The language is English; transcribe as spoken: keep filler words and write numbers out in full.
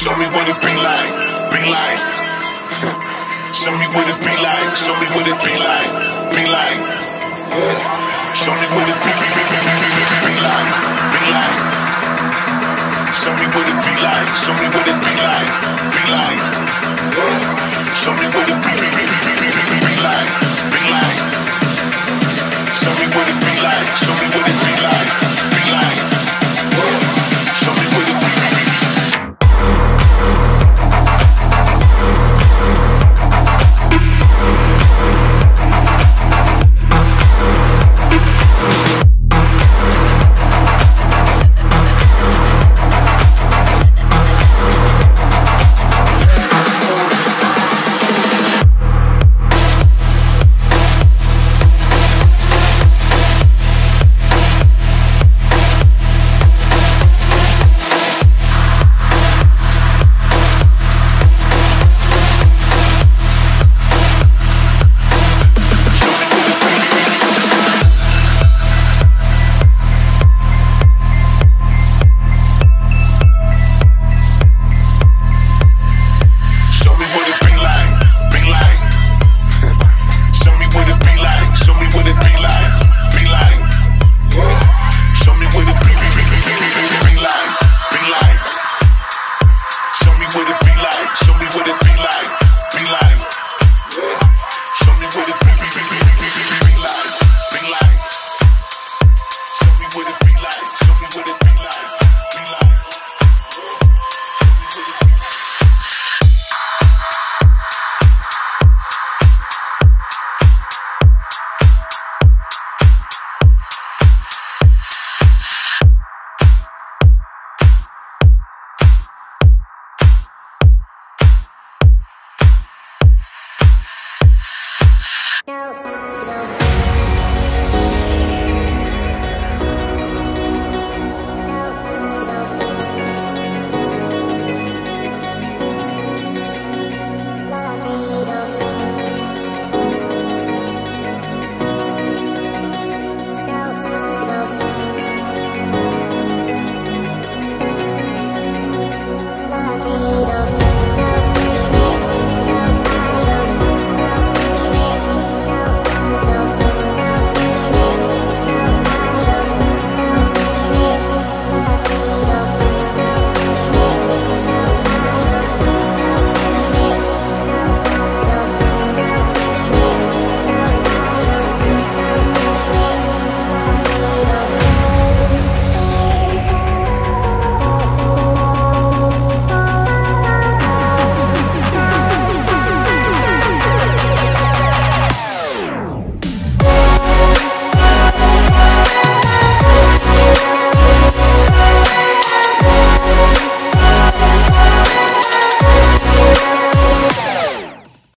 Show me what it be like, be like. Show me what it be like, show me what it be like, be like. Yeah. Show me what it be, be, be, be, be, be, be, be like, be like. Show me what it be like, show me what it be like, be like. Yeah. Show me what it be, be, be, be, be, be, be, be like, be like. Show me what it be like, show me what it be like.